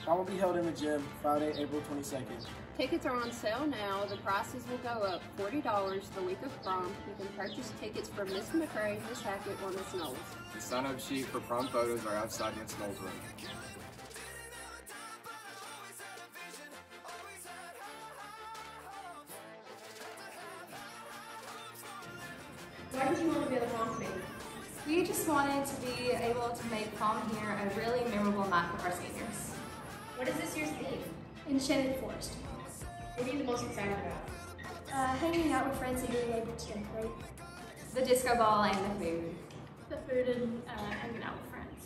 Prom will be held in the gym Friday, April 22nd. Tickets are on sale now. The prices will go up $40 the week of prom. You can purchase tickets from Miss McRae, Miss Hackett, or Miss Knowles. The sign-up sheet for prom photos are outside Miss Knowles' room. Why did you want to be on the prom committee? We just wanted to be able to make prom here a really memorable night for our seniors. What is this year's theme? Enchanted Forest. What are you the most excited about? Hanging out with friends that you're able to decorate. The disco ball and the food. The food and hanging out with friends.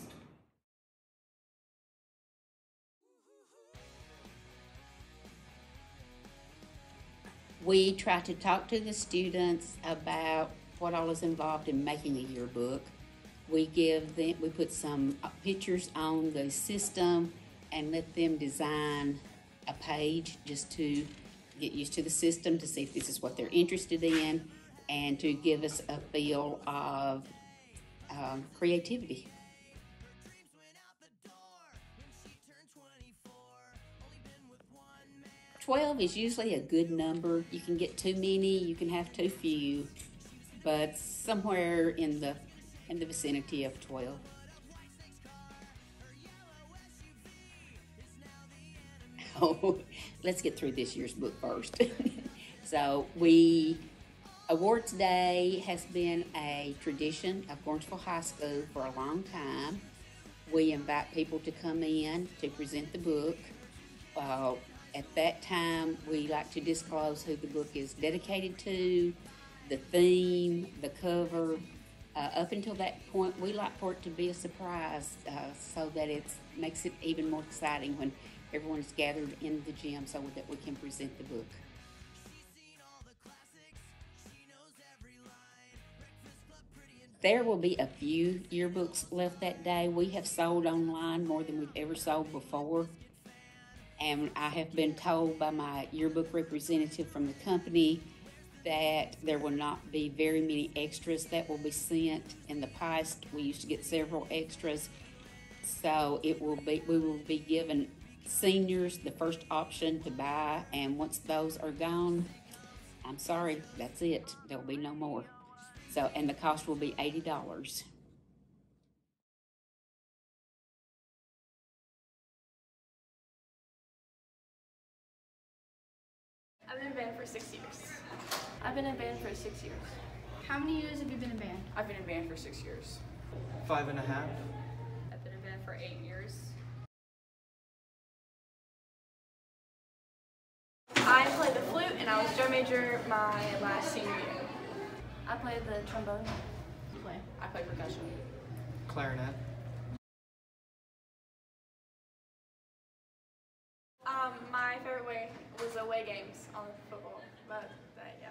We try to talk to the students about what all is involved in making a yearbook. We put some pictures on the system and let them design a page just to get used to the system, to see if this is what they're interested in, and to give us a feel of creativity. 12 is usually a good number. You can get too many, you can have too few, but somewhere in the vicinity of 12. Oh, let's get through this year's book first. So Awards Day has been a tradition of Lawrenceville High School for a long time. We invite people to come in to present the book. At that time, we like to disclose who the book is dedicated to, the theme, the cover. Up until that point, we like for it to be a surprise so that it makes it even more exciting when everyone's gathered in the gym so that we can present the book. There will be a few yearbooks left that day. We have sold online more than we've ever sold before. And I have been told by my yearbook representative from the company that there will not be very many extras that will be sent. In the past, we used to get several extras. So we will be giving seniors the first option to buy, and once those are gone, I'm sorry, that's it. There will be no more. So, and the cost will be $80. I've been in band for 6 years. I've been in band for 6 years. How many years have you been in band? I've been in band for 6 years. 5.5. I've been in band for 8 years. I played the flute and I was drum major my last senior year. I played the trombone. I play percussion. Clarinet. My favorite way was away games on football, but yeah.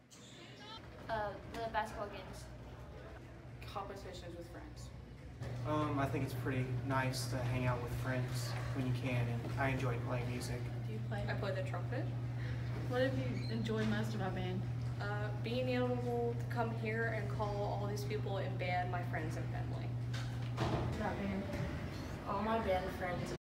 The basketball games. Competitions with friends. I think it's pretty nice to hang out with friends when you can, and I enjoy playing music. Do you play? I play the trumpet. What have you enjoyed most about band? Being able to come here and call all these people in band my friends and family. About band? All my band friends